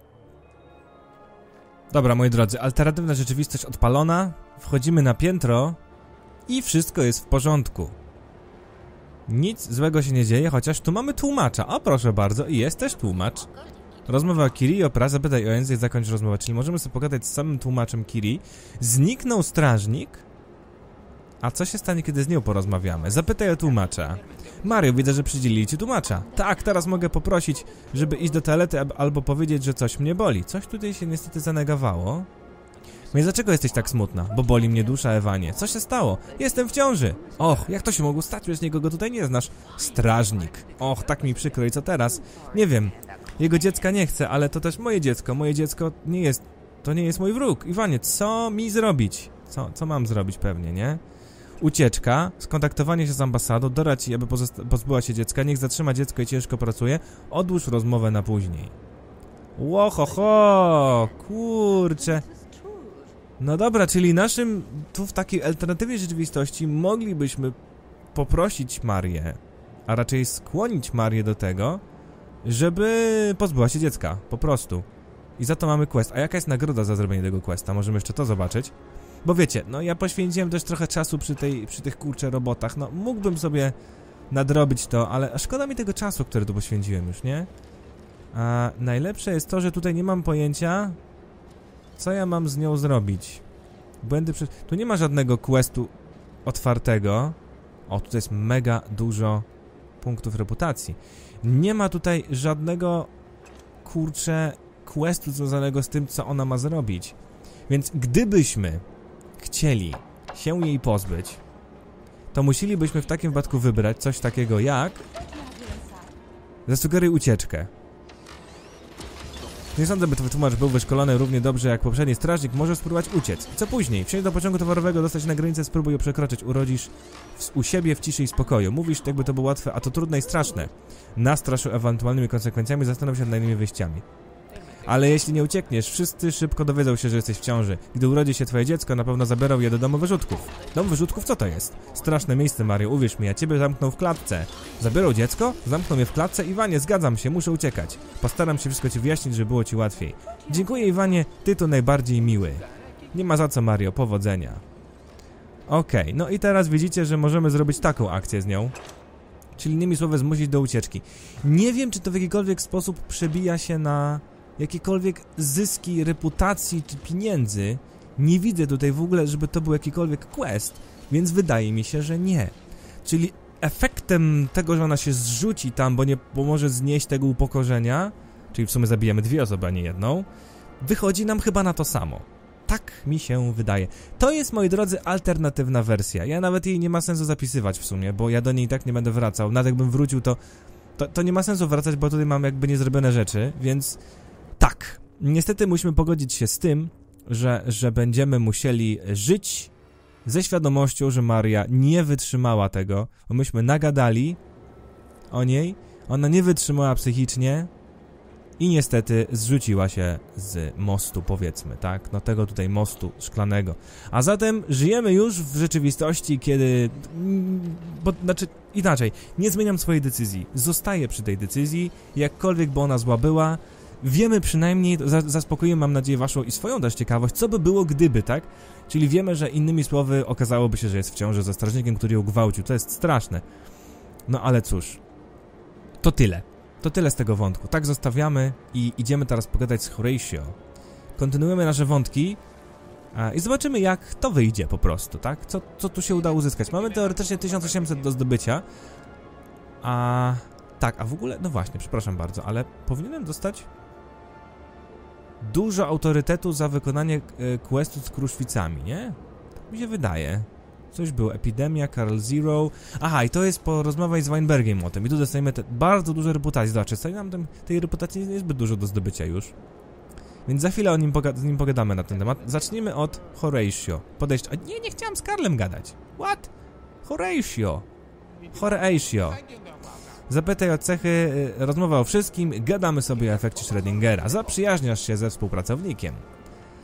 Speaker 1: Dobra, moi drodzy, alternatywna rzeczywistość odpalona, wchodzimy na piętro i wszystko jest w porządku. Nic złego się nie dzieje, chociaż tu mamy tłumacza. O, proszę bardzo, i jest też tłumacz. Rozmowa Kiri, opera, zapytaj o język, zakończ rozmowę, czyli możemy sobie pogadać z samym tłumaczem Kiri. Zniknął strażnik. A co się stanie, kiedy z nią porozmawiamy? Zapytaj o tłumacza. Mario, widzę, że przydzielili ci tłumacza. Tak, teraz mogę poprosić, żeby iść do toalety albo powiedzieć, że coś mnie boli. Coś tutaj się niestety zanegowało. No i dlaczego jesteś tak smutna? Bo boli mnie dusza, Ewanie. Co się stało? Jestem w ciąży. Och, jak to się mogło stać? Przecież nikogo tutaj nie znasz. Strażnik. Och, tak mi przykro. I co teraz? Nie wiem. Jego dziecka nie chcę, ale to też moje dziecko. Moje dziecko nie jest... To nie jest mój wróg. Iwanie, co mi zrobić? Co, co mam zrobić pewnie, nie? Ucieczka, skontaktowanie się z ambasadą, doradź jej, aby pozbyła się dziecka, niech zatrzyma dziecko i ciężko pracuje, odłóż rozmowę na później. Łohoho, kurczę. No dobra, czyli naszym, tu w takiej alternatywnej rzeczywistości moglibyśmy poprosić Marię, a raczej skłonić Marię do tego, żeby pozbyła się dziecka, po prostu. I za to mamy quest. A jaka jest nagroda za zrobienie tego questa? Możemy jeszcze to zobaczyć. Bo wiecie, no ja poświęciłem też trochę czasu przy, tej, przy tych kurczę robotach. No mógłbym sobie nadrobić to, ale szkoda mi tego czasu, który tu poświęciłem już, nie? A najlepsze jest to, że tutaj nie mam pojęcia, co ja mam z nią zrobić. Błędy przy... Tu nie ma żadnego questu otwartego. O, tutaj jest mega dużo punktów reputacji. Nie ma tutaj żadnego, kurczę, questu związanego z tym, co ona ma zrobić. Więc gdybyśmy chcieli się jej pozbyć, to musielibyśmy w takim wypadku wybrać coś takiego jak... Zasugeruj ucieczkę. Nie sądzę, by twój tłumacz był wyszkolony równie dobrze jak poprzedni strażnik, może spróbować uciec. I co później? Wsiądź do pociągu towarowego, dostać na granicę, spróbuj ją przekroczyć, urodzisz w, u siebie w ciszy i spokoju. Mówisz, jakby to było łatwe, a to trudne i straszne. Nastrasz ewentualnymi konsekwencjami, zastanów się nad innymi wyjściami. Ale jeśli nie uciekniesz, wszyscy szybko dowiedzą się, że jesteś w ciąży. Gdy urodzi się twoje dziecko, na pewno zabiorą je do domu wyrzutków. Dom wyrzutków? Co to jest? Straszne miejsce, Mario, uwierz mi, ja ciebie zamknął w klatce. Zabiorą dziecko? Zamkną je w klatce? Iwanie, zgadzam się, muszę uciekać. Postaram się wszystko ci wyjaśnić, żeby było ci łatwiej. Dziękuję, Iwanie, ty to najbardziej miły. Nie ma za co, Mario, powodzenia. Okej, okay, no i teraz widzicie, że możemy zrobić taką akcję z nią. Czyli innymi słowy zmusić do ucieczki. Nie wiem, czy to w jakikolwiek sposób przebija się na... jakiekolwiek zyski, reputacji czy pieniędzy. Nie widzę tutaj w ogóle, żeby to był jakikolwiek quest, więc wydaje mi się, że nie. Czyli efektem tego, że ona się zrzuci tam, bo nie pomoże znieść tego upokorzenia, czyli w sumie zabijemy dwie osoby, a nie jedną, wychodzi nam chyba na to samo. Tak mi się wydaje. To jest, moi drodzy, alternatywna wersja. Ja nawet jej nie ma sensu zapisywać w sumie, bo ja do niej tak nie będę wracał. Nawet jakbym wrócił, to, to, to nie ma sensu wracać, bo tutaj mam jakby niezrobione rzeczy, więc... Tak, niestety musimy pogodzić się z tym, że, że będziemy musieli żyć ze świadomością, że Maria nie wytrzymała tego, bo myśmy nagadali o niej, ona nie wytrzymała psychicznie i niestety zrzuciła się z mostu, powiedzmy, tak? No tego tutaj mostu szklanego. A zatem żyjemy już w rzeczywistości, kiedy... Bo, znaczy, inaczej, nie zmieniam swojej decyzji, zostaję przy tej decyzji, jakkolwiek by ona zła była. Wiemy przynajmniej, zaspokoję, mam nadzieję, waszą i swoją też ciekawość, co by było gdyby, tak? Czyli wiemy, że innymi słowy okazałoby się, że jest w ciąży ze strażnikiem, który ją gwałcił. To jest straszne. No ale cóż, to tyle. To tyle z tego wątku. Tak zostawiamy i idziemy teraz pogadać z Horatio. Kontynuujemy nasze wątki a, i zobaczymy, jak to wyjdzie po prostu, tak? Co, co tu się uda uzyskać. Mamy teoretycznie tysiąc osiemset do zdobycia. A... Tak, a w ogóle, no właśnie, przepraszam bardzo, ale powinienem dostać... dużo autorytetu za wykonanie e, questu z kruszwicami, nie? Tak mi się wydaje. Coś było. Epidemia, Carl Zero. Aha, i to jest po rozmowie z Weinbergiem o tym. I tu dostajemy te bardzo dużo reputacji. Zobaczcie, stoi nam tym, tej reputacji nie jest zbyt dużo do zdobycia już. Więc za chwilę o nim z nim pogadamy na ten temat. Zacznijmy od Horatio. Podejść. A nie, nie chciałem z Karlem gadać. What? Horatio. Horatio. Zapytaj o cechy, rozmowa o wszystkim, gadamy sobie o efekcie Schrödingera. Zaprzyjaźniasz się ze współpracownikiem.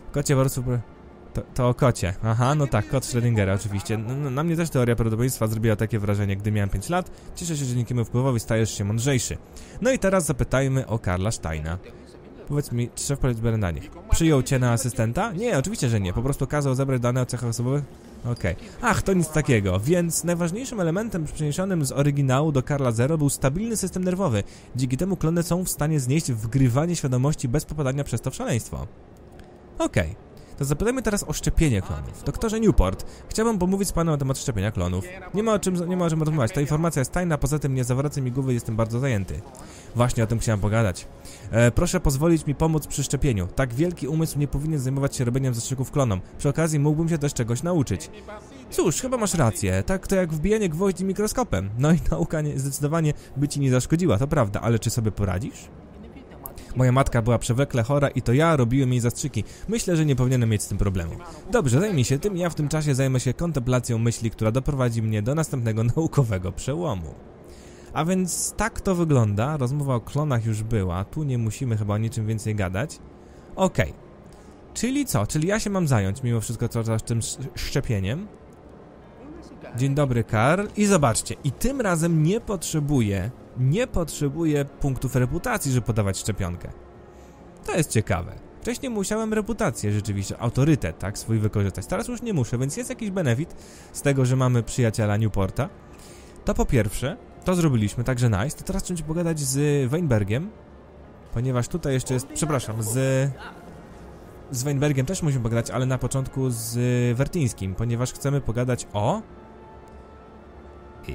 Speaker 1: Kocie po prostu... To, to o kocie. Aha, no tak, kot Schrödingera oczywiście. No, na mnie też teoria prawdopodobieństwa zrobiła takie wrażenie, gdy miałem pięć lat. Cieszę się, że dzięki memu wpływowi stajesz się mądrzejszy. No i teraz zapytajmy o Karla Steina. Powiedz mi, szef policji Berendanie przyjął cię na asystenta? Nie, oczywiście, że nie. Po prostu kazał zebrać dane o cechach osobowych. Okej. Okay. Ach, to nic takiego. Więc najważniejszym elementem przeniesionym z oryginału do Karla Zero był stabilny system nerwowy. Dzięki temu klony są w stanie znieść wgrywanie świadomości bez popadania przez to w szaleństwo. Okej. Okay. To zapytajmy teraz o szczepienie klonów. Doktorze Newport, chciałbym pomówić z panem na temat szczepienia klonów. Nie ma o czym, nie ma o czym rozmawiać, ta informacja jest tajna, poza tym nie zawracaj mi głowy, jestem bardzo zajęty. Właśnie o tym chciałem pogadać. E, proszę pozwolić mi pomóc przy szczepieniu. Tak wielki umysł nie powinien zajmować się robieniem zastrzyków klonom. Przy okazji mógłbym się też czegoś nauczyć. Cóż, chyba masz rację, tak to jak wbijanie gwoździ mikroskopem. No i nauka nie, zdecydowanie by ci nie zaszkodziła, to prawda, ale czy sobie poradzisz? Moja matka była przewlekle chora i to ja robiłem jej zastrzyki. Myślę, że nie powinienem mieć z tym problemu. Dobrze, zajmij się tym, ja w tym czasie zajmę się kontemplacją myśli, która doprowadzi mnie do następnego naukowego przełomu. A więc tak to wygląda, rozmowa o klonach już była, tu nie musimy chyba o niczym więcej gadać. Okej. Okay. Czyli co? Czyli ja się mam zająć mimo wszystko cały czas tym szczepieniem. Dzień dobry, Karl. I zobaczcie, i tym razem nie potrzebuję, nie potrzebuję punktów reputacji, żeby podawać szczepionkę. To jest ciekawe. Wcześniej musiałem reputację, rzeczywiście, autorytet, tak, swój wykorzystać. Teraz już nie muszę, więc jest jakiś benefit z tego, że mamy przyjaciela Newporta. To po pierwsze, to zrobiliśmy, także nice. To teraz trzeba pogadać z Weinbergiem, ponieważ tutaj jeszcze jest, przepraszam, z... Z Weinbergiem też musimy pogadać, ale na początku z Wertyńskim, ponieważ chcemy pogadać o... I...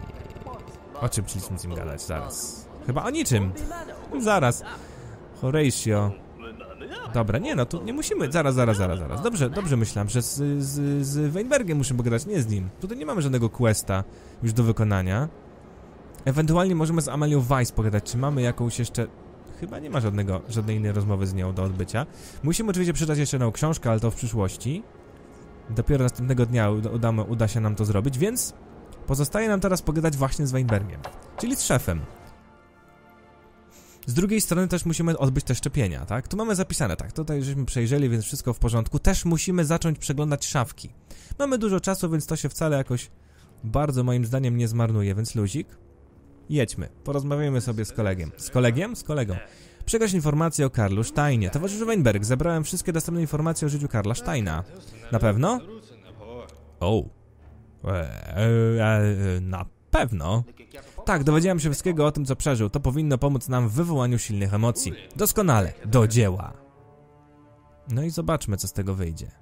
Speaker 1: O czym chcieliśmy z nim gadać? Zaraz. Chyba o niczym. Zaraz. Horatio. Dobra, nie no, tu nie musimy. Zaraz, zaraz, zaraz, zaraz. Dobrze, dobrze myślałem, że z, z, z Weinbergiem musimy pogadać, nie z nim. Tutaj nie mamy żadnego questa już do wykonania. Ewentualnie możemy z Amelią Weiss pogadać, czy mamy jakąś jeszcze... Chyba nie ma żadnego, żadnej innej rozmowy z nią do odbycia. Musimy oczywiście przeczytać jeszcze jedną książkę, ale to w przyszłości. Dopiero następnego dnia uda, uda się nam to zrobić, więc pozostaje nam teraz pogadać właśnie z Weinbergiem, czyli z szefem. Z drugiej strony też musimy odbyć te szczepienia, tak? Tu mamy zapisane, tak, tutaj żeśmy przejrzeli, więc wszystko w porządku. Też musimy zacząć przeglądać szafki. Mamy dużo czasu, więc to się wcale jakoś bardzo moim zdaniem nie zmarnuje, więc luzik. Jedźmy, porozmawiajmy sobie z kolegiem. Z kolegiem? Z kolegą. Przekaż informacje o Karlu Steinie. Towarzyszu Weinberg, zebrałem wszystkie dostępne informacje o życiu Karla Steina. Na pewno? O. Eee, e, na pewno? Tak, dowiedziałem się wszystkiego o tym, co przeżył. To powinno pomóc nam w wywołaniu silnych emocji. Doskonale. Do dzieła. No i zobaczmy, co z tego wyjdzie.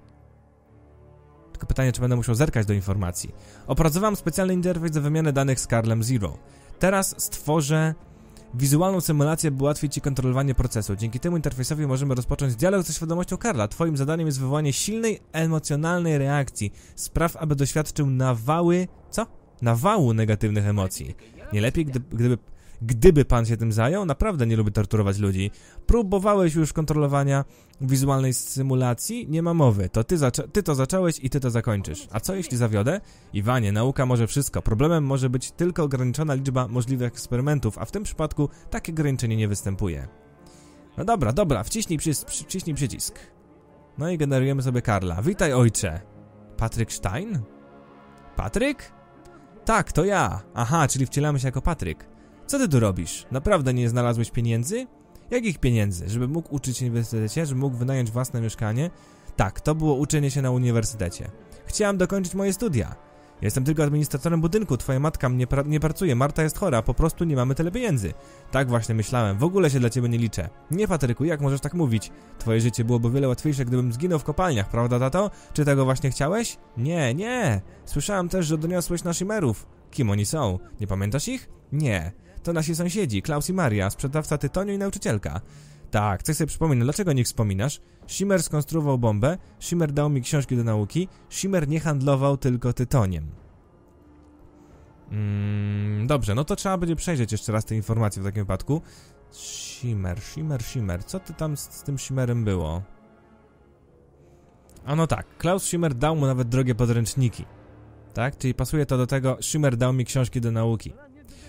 Speaker 1: Tylko pytanie, czy będę musiał zerkać do informacji. Opracowałem specjalny interfejs do wymiany danych z Karlem Zero. Teraz stworzę wizualną symulację, by ułatwić ci kontrolowanie procesu. Dzięki temu interfejsowi możemy rozpocząć dialog ze świadomością Karla. Twoim zadaniem jest wywołanie silnej, emocjonalnej reakcji. Spraw, aby doświadczył nawały... Co? Nawału negatywnych emocji. Nie lepiej, gdy, gdyby... Gdyby pan się tym zajął, naprawdę nie lubię torturować ludzi. Próbowałeś już kontrolowania wizualnej symulacji? Nie ma mowy. To ty, ty to zacząłeś i ty to zakończysz. A co jeśli zawiodę? Iwanie, nauka może wszystko. Problemem może być tylko ograniczona liczba możliwych eksperymentów, a w tym przypadku takie ograniczenie nie występuje. No dobra, dobra, wciśnij, przy, przy, wciśnij przycisk. No i generujemy sobie Karla. Witaj, ojcze. Patryk Stein? Patryk? Tak, to ja. Aha, czyli wcielamy się jako Patryk. Co ty tu robisz? Naprawdę nie znalazłeś pieniędzy? Jakich pieniędzy? Żeby mógł uczyć się na uniwersytecie? Żeby mógł wynająć własne mieszkanie? Tak, to było uczenie się na uniwersytecie. Chciałam dokończyć moje studia. Jestem tylko administratorem budynku, twoja matka mnie pra nie pracuje, Marta jest chora, po prostu nie mamy tyle pieniędzy. Tak właśnie myślałem, w ogóle się dla ciebie nie liczę. Nie, Patryku, jak możesz tak mówić? Twoje życie byłoby o wiele łatwiejsze, gdybym zginął w kopalniach, prawda, tato? Czy tego właśnie chciałeś? Nie, nie. Słyszałem też, że doniosłeś na Shimmerów. Kim oni są? Nie pamiętasz ich? Nie. To nasi sąsiedzi, Klaus i Maria, sprzedawca tytoniu i nauczycielka. Tak, coś sobie przypominam, dlaczego nie wspominasz? Shimmer skonstruował bombę, Shimmer dał mi książki do nauki, Shimmer nie handlował tylko tytoniem. Mm, dobrze, no to trzeba będzie przejrzeć jeszcze raz te informacje w takim wypadku. Shimmer, Shimmer, Shimmer, co ty tam z, z tym Shimmerem było? A no tak, Klaus Shimmer dał mu nawet drogie podręczniki. Tak, czyli pasuje to do tego, Shimmer dał mi książki do nauki.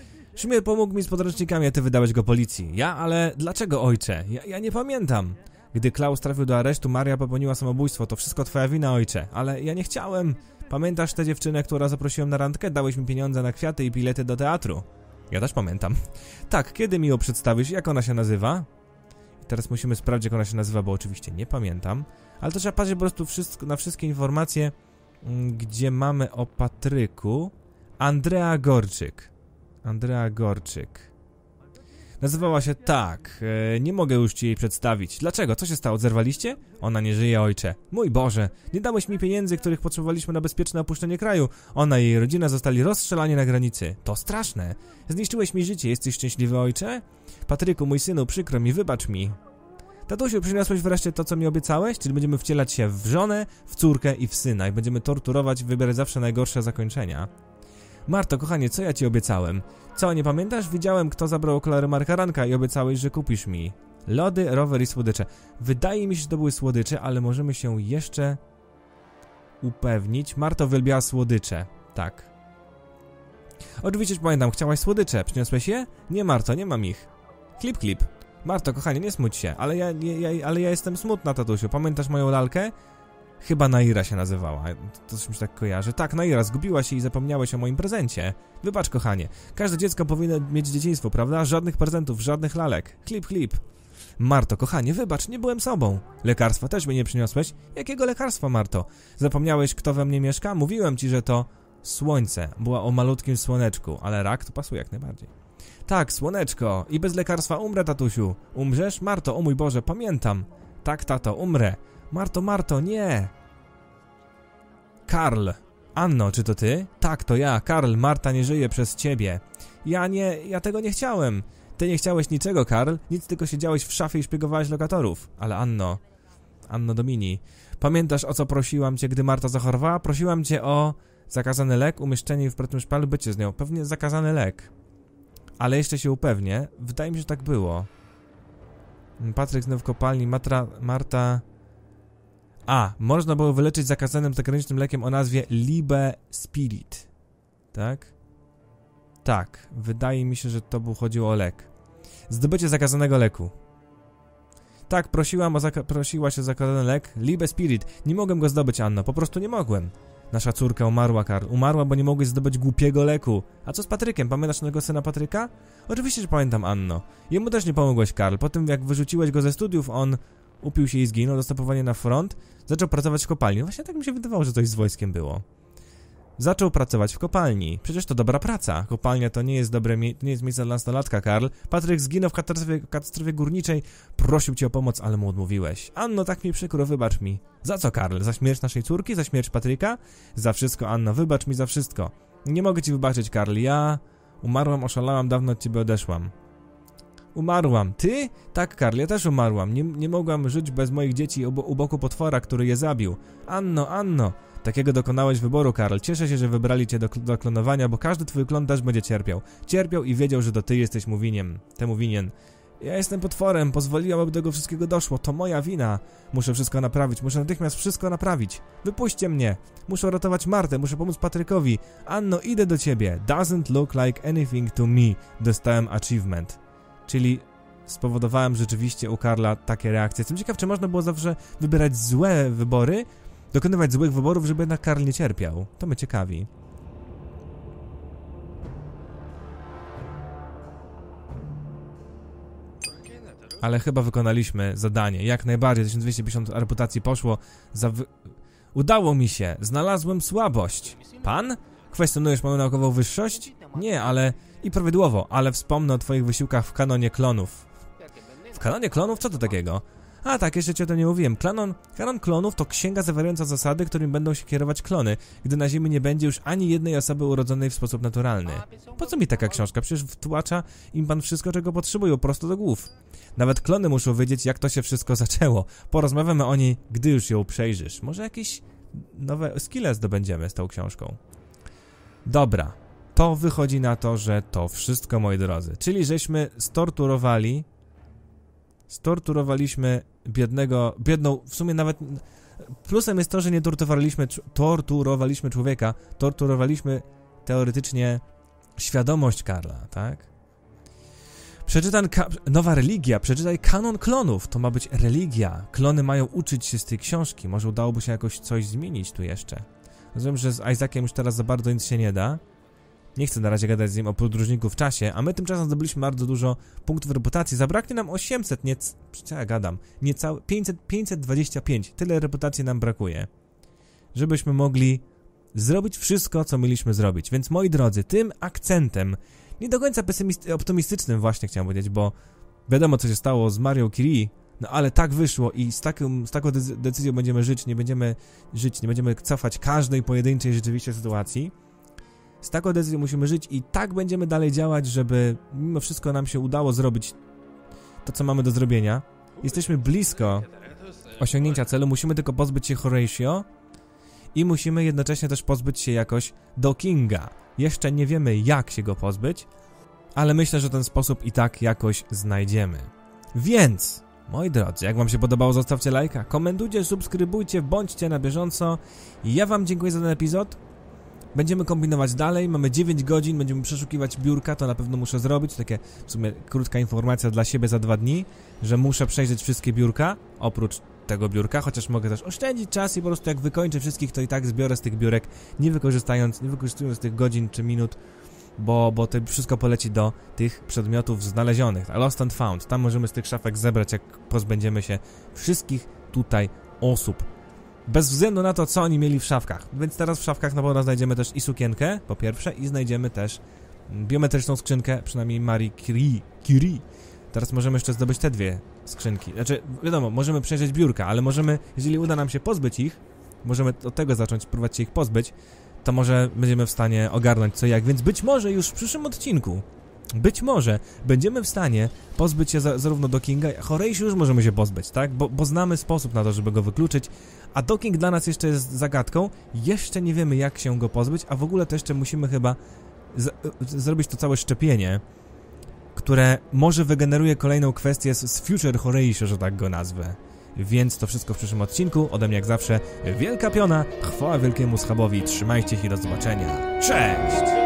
Speaker 1: Shimmer pomógł mi z podręcznikami, a ty wydałeś go policji. Ja? Ale dlaczego, ojcze? Ja, ja nie pamiętam. Gdy Klaus trafił do aresztu, Maria popełniła samobójstwo. To wszystko twoja wina, ojcze. Ale ja nie chciałem. Pamiętasz tę dziewczynę, która zaprosiłem na randkę? Dałeś mi pieniądze na kwiaty i bilety do teatru. Ja też pamiętam. Tak, kiedy mi ją przedstawisz? Jak ona się nazywa? I teraz musimy sprawdzić, jak ona się nazywa, bo oczywiście nie pamiętam. Ale to trzeba patrzeć po prostu wszystko, na wszystkie informacje, gdzie mamy o Patryku. Andrea Gorczyk. Andrea Gorczyk. Nazywała się tak. E, nie mogę już ci jej przedstawić. Dlaczego? Co się stało? Zerwaliście? Ona nie żyje, ojcze. Mój Boże, nie dałeś mi pieniędzy, których potrzebowaliśmy na bezpieczne opuszczenie kraju. Ona i jej rodzina zostali rozstrzelani na granicy. To straszne. Zniszczyłeś mi życie. Jesteś szczęśliwy, ojcze? Patryku, mój synu, przykro mi, wybacz mi. Tatusiu, przyniosłeś wreszcie to, co mi obiecałeś? Czyli będziemy wcielać się w żonę, w córkę i w syna i będziemy torturować i wybierać zawsze najgorsze zakończenia. Marto, kochanie, co ja ci obiecałem? Co, nie pamiętasz? Widziałem, kto zabrał okulary Marka Ranka i obiecałeś, że kupisz mi lody, rower i słodycze. Wydaje mi się, że to były słodycze, ale możemy się jeszcze upewnić. Marto uwielbiała słodycze. Tak. Oczywiście, że pamiętam, chciałaś słodycze. Przyniosłeś je? Nie, Marto, nie mam ich. Klip, klip. Marto, kochanie, nie smuć się, ale ja, ja, ale ja jestem smutna, tatusiu. Pamiętasz moją lalkę? Chyba Naira się nazywała, to coś mi się tak kojarzy. Tak, Naira, zgubiła się i zapomniałeś o moim prezencie. Wybacz, kochanie, każde dziecko powinno mieć dzieciństwo, prawda? Żadnych prezentów, żadnych lalek. Klip, klip. Marto, kochanie, wybacz, nie byłem sobą. Lekarstwa też mi nie przyniosłeś? Jakiego lekarstwa, Marto? Zapomniałeś, kto we mnie mieszka? Mówiłem ci, że to słońce. Była o malutkim słoneczku, ale rak to pasuje jak najbardziej. Tak, słoneczko. I bez lekarstwa umrę, tatusiu. Umrzesz? Marto, o mój Boże, pamiętam. Tak, tato, umrę. Marto, Marto, nie! Karl. Anno, czy to ty? Tak, to ja, Karl. Marta nie żyje przez ciebie. Ja nie, ja tego nie chciałem. Ty nie chciałeś niczego, Karl. Nic, tylko siedziałeś w szafie i szpiegowałeś lokatorów. Ale Anno... Anno Domini... Pamiętasz, o co prosiłam cię, gdy Marta zachorowała? Prosiłam cię o zakazany lek, umieszczenie w prywatnym szpitalu, bycie z nią. Pewnie zakazany lek. Ale jeszcze się upewnię. Wydaje mi się, że tak było. Patryk znów w kopalni, Matra, Marta... A, można było wyleczyć zakazanym zagranicznym lekiem o nazwie Libe Spirit. Tak? Tak, wydaje mi się, że to był, chodziło o lek. Zdobycie zakazanego leku. Tak, prosiłam o zaka prosiłaś o zakazany lek Libe Spirit. Nie mogłem go zdobyć, Anno, po prostu nie mogłem. Nasza córka umarła, Karl. Umarła, bo nie mogłeś zdobyć głupiego leku. A co z Patrykiem? Pamiętasz tego syna Patryka? Oczywiście, że pamiętam, Anno. Jemu też nie pomogłeś, Karl. Po tym, jak wyrzuciłeś go ze studiów, on upił się i zginął, dostopowanie na front. Zaczął pracować w kopalni. Właśnie tak mi się wydawało, że coś z wojskiem było. Zaczął pracować w kopalni. Przecież to dobra praca. Kopalnia to nie jest dobre mie to nie jest miejsce dla nastolatka, Karl. Patryk zginął w katastrofie, katastrofie górniczej. Prosił cię o pomoc, ale mu odmówiłeś. Anno, tak mi przykro, wybacz mi. Za co, Karl? Za śmierć naszej córki? Za śmierć Patryka? Za wszystko, Anno, wybacz mi za wszystko. Nie mogę ci wybaczyć, Karl. Ja umarłam, oszalałam, dawno od ciebie odeszłam. Umarłam. Ty? Tak, Karl, ja też umarłam. Nie, nie mogłam żyć bez moich dzieci u, u boku potwora, który je zabił. Anno, Anno. Takiego dokonałeś wyboru, Karl. Cieszę się, że wybrali cię do, do klonowania, bo każdy twój klon też będzie cierpiał. Cierpiał i wiedział, że to ty jesteś mu winien. Temu winien. Ja jestem potworem, pozwoliłam, aby do tego wszystkiego doszło. To moja wina. Muszę wszystko naprawić, muszę natychmiast wszystko naprawić. Wypuśćcie mnie. Muszę ratować Martę, muszę pomóc Patrykowi. Anno, idę do ciebie. Doesn't look like anything to me. Dostałem achievement. Czyli spowodowałem rzeczywiście u Karla takie reakcje. Jestem ciekaw, czy można było zawsze wybierać złe wybory, dokonywać złych wyborów, żeby jednak Karl nie cierpiał. To mnie ciekawi. Ale chyba wykonaliśmy zadanie. Jak najbardziej. tysiąc dwieście pięćdziesiąt reputacji poszło. Za wy... Udało mi się. Znalazłem słabość. Pan? Kwestionujesz moją naukową wyższość? Nie, ale... I prawidłowo, ale wspomnę o twoich wysiłkach w kanonie klonów. W kanonie klonów? Co to takiego? A tak, jeszcze ci o tym nie mówiłem. Kanon, kanon klonów to księga zawierająca zasady, którymi będą się kierować klony, gdy na Ziemi nie będzie już ani jednej osoby urodzonej w sposób naturalny. Po co mi taka książka? Przecież wtłacza im pan wszystko, czego potrzebują, prosto do głów. Nawet klony muszą wiedzieć, jak to się wszystko zaczęło. Porozmawiamy o niej, gdy już ją przejrzysz. Może jakieś nowe skille zdobędziemy z tą książką. Dobra. To wychodzi na to, że to wszystko, moi drodzy. Czyli żeśmy storturowali... Storturowaliśmy biednego... Biedną... W sumie nawet... Plusem jest to, że nie torturowaliśmy... Torturowaliśmy człowieka. Torturowaliśmy teoretycznie świadomość Karla, tak? Przeczytaj nowa religia, przeczytaj kanon klonów, to ma być religia. Klony mają uczyć się z tej książki, może udałoby się jakoś coś zmienić tu jeszcze. Rozumiem, że z Isaaciem już teraz za bardzo nic się nie da. Nie chcę na razie gadać z nim o podróżniku w czasie, a my tymczasem zdobyliśmy bardzo dużo punktów reputacji. Zabraknie nam osiemset, nie... Co ja gadam? Niecałe... pięćset, pięćset dwadzieścia pięć. Tyle reputacji nam brakuje. Żebyśmy mogli zrobić wszystko, co mieliśmy zrobić. Więc moi drodzy, tym akcentem, nie do końca optymistycznym właśnie chciałem powiedzieć, bo wiadomo, co się stało z Marią Curie, no ale tak wyszło i z, taką, z taką decyzją będziemy żyć, nie będziemy żyć, nie będziemy cofać każdej pojedynczej rzeczywiście sytuacji. Z taką decyzją musimy żyć i tak będziemy dalej działać, żeby mimo wszystko nam się udało zrobić to, co mamy do zrobienia. Jesteśmy blisko osiągnięcia celu, musimy tylko pozbyć się Horatio i musimy jednocześnie też pozbyć się jakoś Dockinga. Jeszcze nie wiemy, jak się go pozbyć, ale myślę, że ten sposób i tak jakoś znajdziemy. Więc, moi drodzy, jak wam się podobało, zostawcie lajka, komentujcie, subskrybujcie, bądźcie na bieżąco. Ja wam dziękuję za ten epizod. Będziemy kombinować dalej, mamy dziewięć godzin, będziemy przeszukiwać biurka, to na pewno muszę zrobić, takie w sumie krótka informacja dla siebie za dwa dni, że muszę przejrzeć wszystkie biurka, oprócz tego biurka, chociaż mogę też oszczędzić czas i po prostu jak wykończę wszystkich, to i tak zbiorę z tych biurek, nie wykorzystając, nie wykorzystując tych godzin czy minut, bo, bo to wszystko poleci do tych przedmiotów znalezionych, Lost and Found, tam możemy z tych szafek zebrać, jak pozbędziemy się wszystkich tutaj osób. Bez względu na to, co oni mieli w szafkach. Więc teraz w szafkach na pewno znajdziemy też i sukienkę, po pierwsze, i znajdziemy też biometryczną skrzynkę, przynajmniej Marie Curie. Curie. Teraz możemy jeszcze zdobyć te dwie skrzynki. Znaczy, wiadomo, możemy przejrzeć biurka, ale możemy, jeżeli uda nam się pozbyć ich, możemy od tego zacząć, próbować się ich pozbyć, to może będziemy w stanie ogarnąć co jak, więc być może już w przyszłym odcinku, być może będziemy w stanie pozbyć się za, zarówno Dockinga, Horatio już możemy się pozbyć, tak? Bo, bo znamy sposób na to, żeby go wykluczyć, a Docking dla nas jeszcze jest zagadką, jeszcze nie wiemy, jak się go pozbyć, a w ogóle to jeszcze musimy chyba z, zrobić to całe szczepienie, które może wygeneruje kolejną kwestię z, z Future Horatio, że tak go nazwę. Więc to wszystko w przyszłym odcinku, ode mnie jak zawsze wielka piona, chwała wielkiemu schabowi, trzymajcie się i do zobaczenia, cześć!